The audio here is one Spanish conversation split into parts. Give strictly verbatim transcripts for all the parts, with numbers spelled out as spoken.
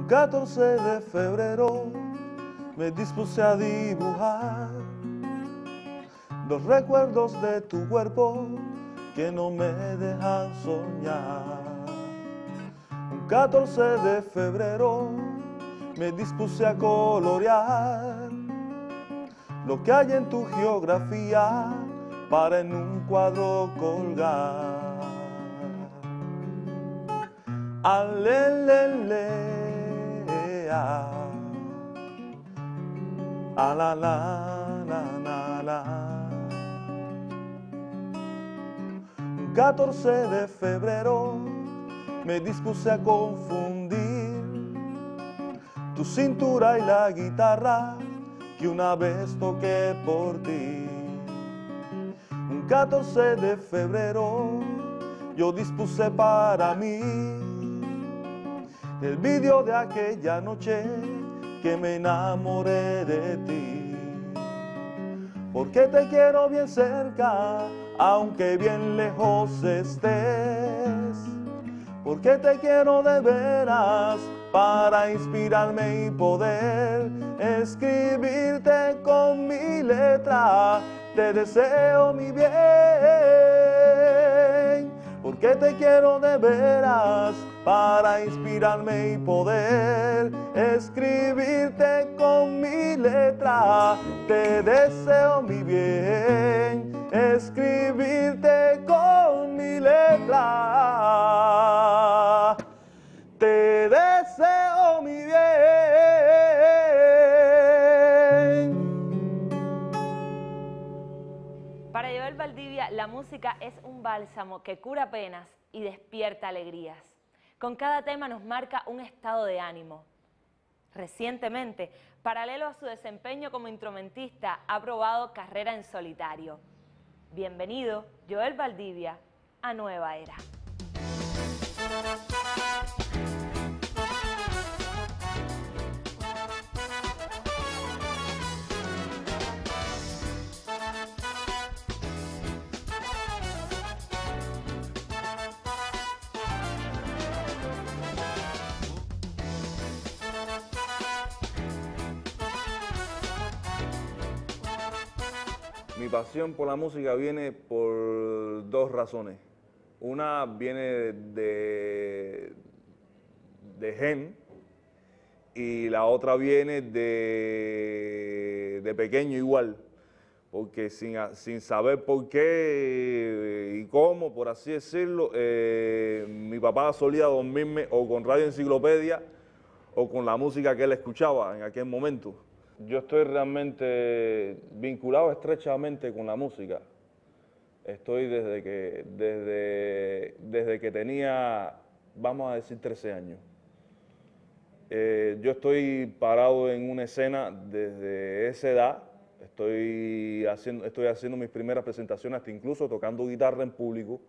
catorce de febrero me dispuse a dibujar los recuerdos de tu cuerpo que no me dejan soñar. Un catorce de febrero me dispuse a colorear lo que hay en tu geografía para en un cuadro colgar. Alelele, a, a la la la la la. Un catorce de febrero me dispuse a confundir tu cintura y la guitarra que una vez toqué por ti. Un catorce de febrero yo dispuse para mí el vídeo de aquella noche que me enamoré de ti. Porque te quiero bien cerca, aunque bien lejos estés. Porque te quiero de veras, para inspirarme y poder escribirte con mi letra. Te deseo mi bien, porque te quiero de veras, para inspirarme y poder escribirte con mi letra. Te deseo mi bien, escribirte con mi letra. Te deseo mi bien. Para Joel Valdivia, la música es un bálsamo que cura penas y despierta alegrías. Con cada tema nos marca un estado de ánimo. Recientemente, paralelo a su desempeño como instrumentista, ha probado carrera en solitario. Bienvenido, Joel Valdivia, a Nueva Era. Mi pasión por la música viene por dos razones. Una viene de, de gen y la otra viene de, de pequeño igual, porque sin, sin saber por qué y cómo, por así decirlo, eh, mi papá solía dormirme o con Radio Enciclopedia o con la música que él escuchaba en aquel momento. Yo estoy realmente vinculado estrechamente con la música. Estoy desde que, desde, desde que tenía, vamos a decir, trece años. Eh, yo estoy parado en una escena desde esa edad. Estoy haciendo, estoy haciendo mis primeras presentaciones, hasta incluso tocando guitarra en público.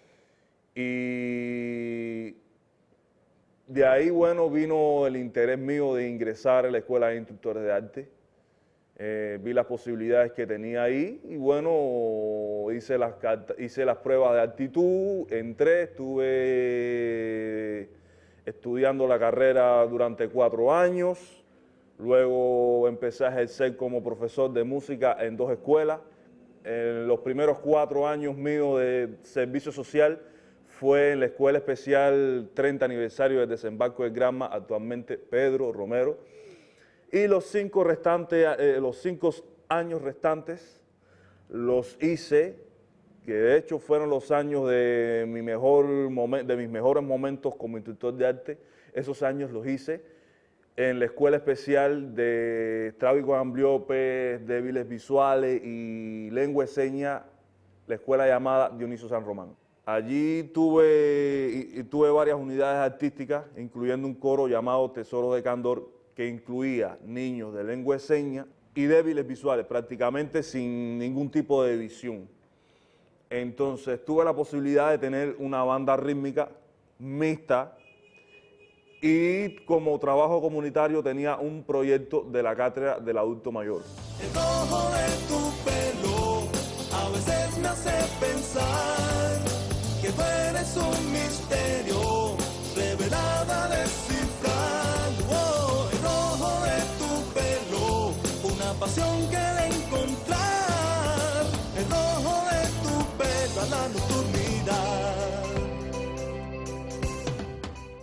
Y de ahí, bueno, vino el interés mío de ingresar a la Escuela de Instructores de Arte. Eh, vi las posibilidades que tenía ahí y, bueno, hice las, hice las pruebas de aptitud, entré, estuve estudiando la carrera durante cuatro años, luego empecé a ejercer como profesor de música en dos escuelas. En los primeros cuatro años míos de servicio social fue en la Escuela Especial treinta aniversario del desembarco del Granma, actualmente Pedro Romero. Y los cinco, restantes, eh, los cinco años restantes los hice, que de hecho fueron los años de, mi mejor momen, de mis mejores momentos como instructor de arte. Esos años los hice en la Escuela Especial de Trágicos Ambliopes, Débiles Visuales y Lengua de Señas, la escuela llamada Dionisio San Román. Allí tuve, y, y tuve varias unidades artísticas, incluyendo un coro llamado Tesoro de Candor, que incluía niños de lengua de señas y débiles visuales, prácticamente sin ningún tipo de visión. Entonces tuve la posibilidad de tener una banda rítmica mixta y como trabajo comunitario tenía un proyecto de la cátedra del adulto mayor. El rojo de tu pelo a veces me hace pensar que tú eres un misterio revelado a descifrar.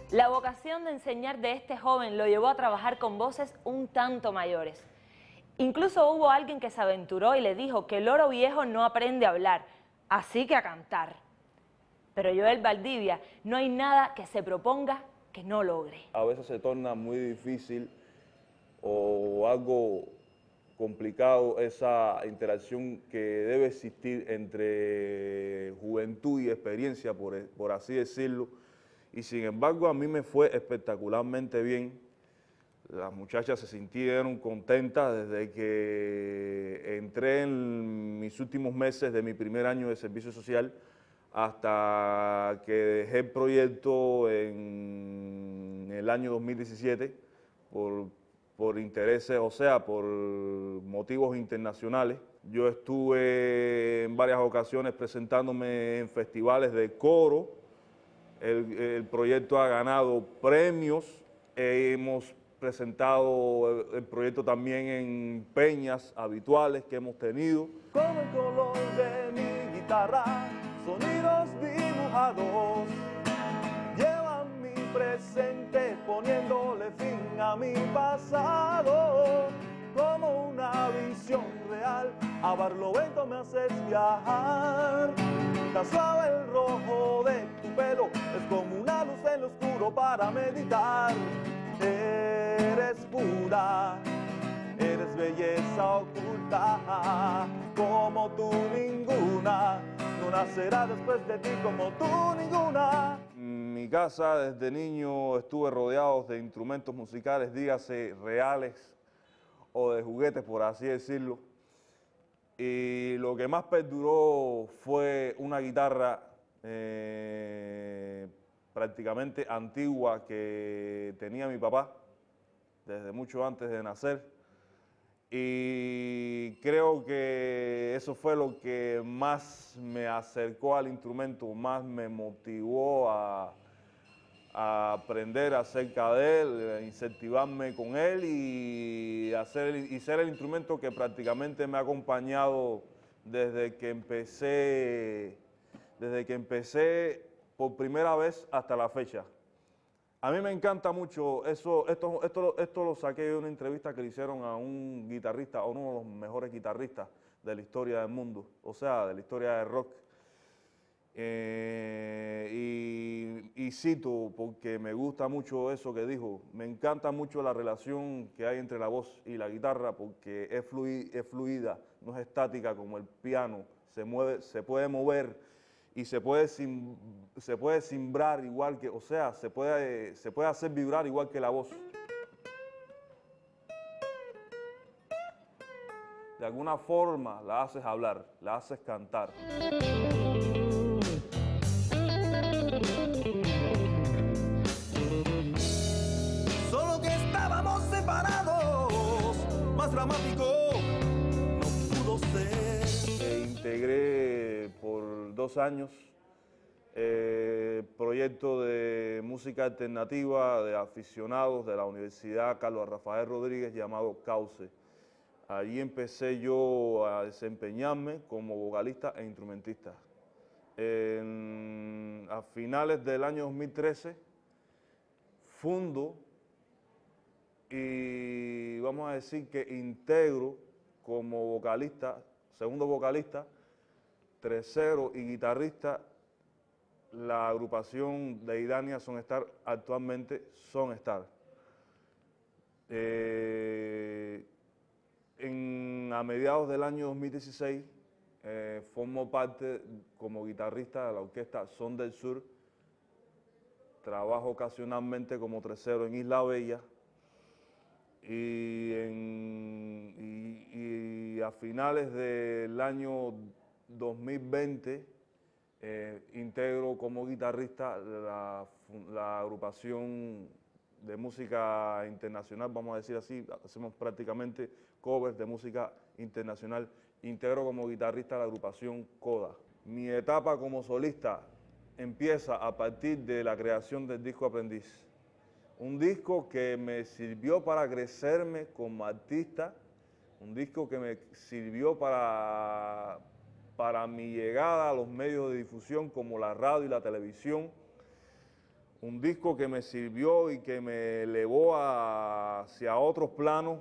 La vocación de enseñar de este joven lo llevó a trabajar con voces un tanto mayores. Incluso hubo alguien que se aventuró y le dijo que el loro viejo no aprende a hablar, así que a cantar. Pero Joel Valdivia, no hay nada que se proponga que no logre. A veces se torna muy difícil o algo complicado esa interacción que debe existir entre juventud y experiencia, por, por así decirlo. Y sin embargo, a mí me fue espectacularmente bien. Las muchachas se sintieron contentas desde que entré en mis últimos meses de mi primer año de servicio social hasta que dejé el proyecto en el año dos mil diecisiete por, por intereses, o sea, por motivos internacionales. Yo estuve en varias ocasiones presentándome en festivales de coro. El, el proyecto ha ganado premios. Hemos presentado el, el proyecto también en peñas habituales que hemos tenido. Como el color de mi guitarra, sonidos dibujados llevan mi presente poniéndole fin a mi pasado. Como una visión real, a Barlovento me haces viajar. Tan suave el rojo de tu pelo, es como una luz en lo oscuro para meditar. Eres pura, eres belleza oculta, como tú ninguna, no nacerá después de ti como tú ninguna. En mi casa desde niño estuve rodeado de instrumentos musicales, dígase reales o de juguetes, por así decirlo. Y lo que más perduró fue una guitarra eh, prácticamente antigua que tenía mi papá desde mucho antes de nacer. Y creo que eso fue lo que más me acercó al instrumento, más me motivó a, a aprender acerca de él, a incentivarme con él y, hacer, y ser el instrumento que prácticamente me ha acompañado desde que empecé, desde que empecé por primera vez hasta la fecha. A mí me encanta mucho, eso, esto, esto, esto lo saqué de una entrevista que le hicieron a un guitarrista, a uno de los mejores guitarristas de la historia del mundo, o sea, de la historia del rock. Eh, y, y cito, porque me gusta mucho eso que dijo, me encanta mucho la relación que hay entre la voz y la guitarra, porque es, flui, es fluida, no es estática como el piano, se, mueve, se puede mover y se puede, sim, se puede simbrar igual que, o sea, se puede, se puede hacer vibrar igual que la voz. De alguna forma la haces hablar, la haces cantar. Solo que estábamos separados, más dramático no pudo ser. E integré por dos años eh, proyecto de música alternativa de aficionados de la Universidad Carlos Rafael Rodríguez llamado Cauce. Allí empecé yo a desempeñarme como vocalista e instrumentista. En, a finales del año dos mil trece fundo y vamos a decir que integro como vocalista, segundo vocalista, tercero y guitarrista la agrupación de Idania Sonstar, actualmente Sonstar. Eh, en, a mediados del año dos mil dieciséis eh, formo parte como guitarrista de la orquesta Son del Sur. Trabajo ocasionalmente como tercero en Isla Bella y, en, y, y a finales del año dos mil veinte eh, integro como guitarrista la, la agrupación de música internacional, vamos a decir así, hacemos prácticamente covers de música internacional, integro como guitarrista la agrupación Coda. Mi etapa como solista empieza a partir de la creación del disco Aprendiz. Un disco que me sirvió para crecerme como artista, un disco que me sirvió para, para mi llegada a los medios de difusión como la radio y la televisión, Un disco que me sirvió y que me elevó a- hacia otros planos,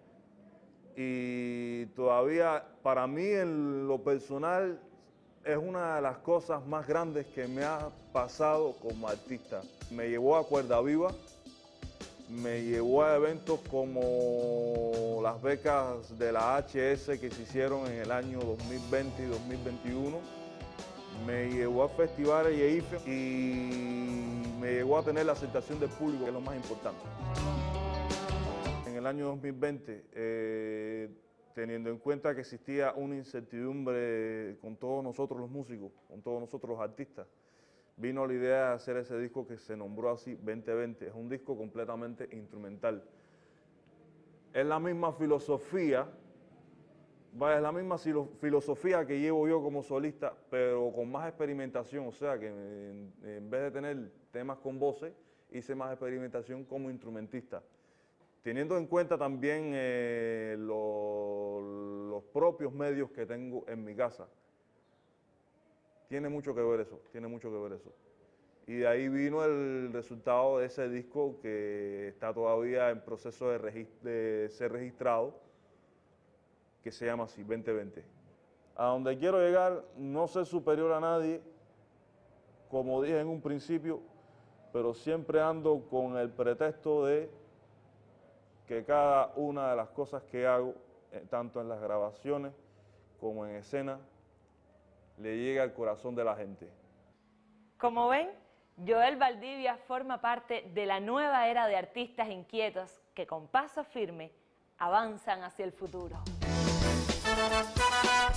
y todavía para mí en lo personal es una de las cosas más grandes que me ha pasado como artista. Me llevó a Cuerda Viva, me llevó a eventos como las becas de la H S que se hicieron en el año dos mil veinte y dos mil veintiuno, me llevó a festivales y I F E y me llevó a tener la aceptación del público, que es lo más importante. En el año dos mil veinte, eh, teniendo en cuenta que existía una incertidumbre con todos nosotros los músicos, con todos nosotros los artistas, vino la idea de hacer ese disco que se nombró así, veinte veinte. Es un disco completamente instrumental. Es la misma filosofía, vaya, es la misma filo- filosofía que llevo yo como solista, pero con más experimentación. O sea que en, en vez de tener temas con voces, hice más experimentación como instrumentista. Teniendo en cuenta también eh, lo- los propios medios que tengo en mi casa. Tiene mucho que ver eso, tiene mucho que ver eso. Y de ahí vino el resultado de ese disco que está todavía en proceso de, regist- de ser registrado, que se llama así, veinte veinte. A donde quiero llegar, no ser superior a nadie, como dije en un principio, pero siempre ando con el pretexto de que cada una de las cosas que hago, eh, tanto en las grabaciones como en escena, le llega al corazón de la gente. Como ven, Joel Valdivia forma parte de la nueva era de artistas inquietos que con paso firme avanzan hacia el futuro.